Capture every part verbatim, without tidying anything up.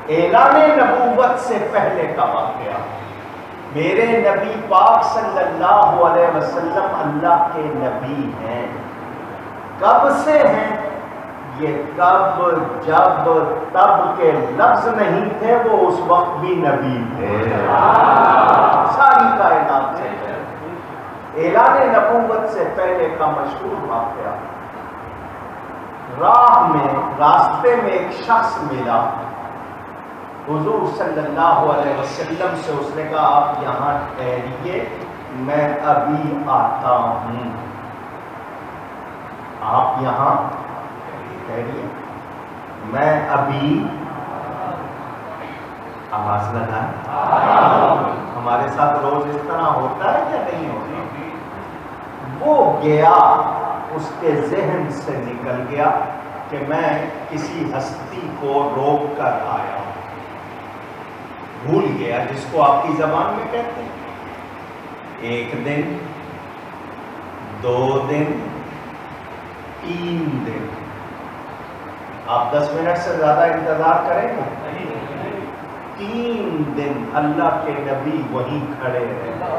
اعلان نبوت سے پہلے کا واقعہ، میرے نبی پاک صلی اللہ علیہ وسلم اللہ کے نبی ہیں۔ کب سے ہیں؟ یہ کب، جب، تب کے لفظ نہیں تھے، وہ اس وقت بھی نبی تھے، ساری کائنات سے۔ اعلان نبوت سے پہلے کا مشہور واقعہ، راہ میں، راستے میں ایک شخص ملا حضور صلی اللہ علیہ وسلم سے، اس نے کہا آپ یہاں ٹھہریے، میں ابھی آتا ہوں۔ آپ یہاں ٹھہریے، میں ابھی، آواز لگائیں، ہمارے ساتھ روز اس طرح ہوتا ہے یا نہیں ہوتا؟ وہ گیا، اس کے ذہن سے نکل گیا کہ میں کسی ہستی کو روک کر آیا ہوں، بھول گیا، جس کو آپ کی زبان میں کہتے ہیں۔ ایک دن، دو دن، تین دن، آپ دس منٹ سے زیادہ انتظار کریں گے؟ تین دن اللہ کے نبی وہیں کھڑے رہے۔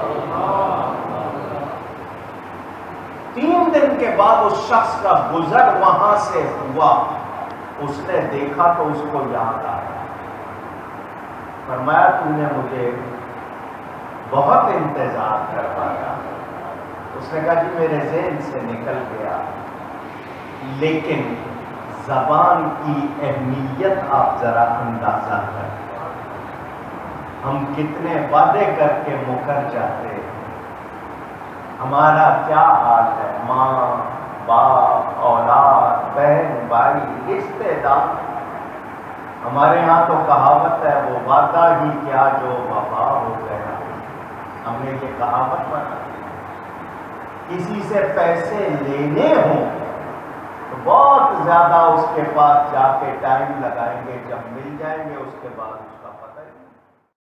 تین دن کے بعد اس شخص کا گزر وہاں سے ہوا، اس نے دیکھا تو اس کو یاد آیا، فرمایا تم نے مجھے بہت انتظار کروایا۔ اس نے کہا جی میرے ذہن سے نکل گیا، لیکن زبان کی اہمیت آپ ذرا اندازہ کریں، ہم کتنے وعدے کر کے مکر جاتے ہیں۔ ہمارا کیا حال ہے، ماں، باپ، اولاد، بہن، بھائی، رشتے دار، ہمارے ہاں تو کہاوت ہے وہ وعدہ ہی کیا جو وفا ہو گیا۔ ہم نے یہ کہاوت بنا، کسی سے پیسے لینے ہوں تو بہت زیادہ اس کے پاس جا کے ٹائم لگائیں گے، جب مل جائیں گے اس کے بعد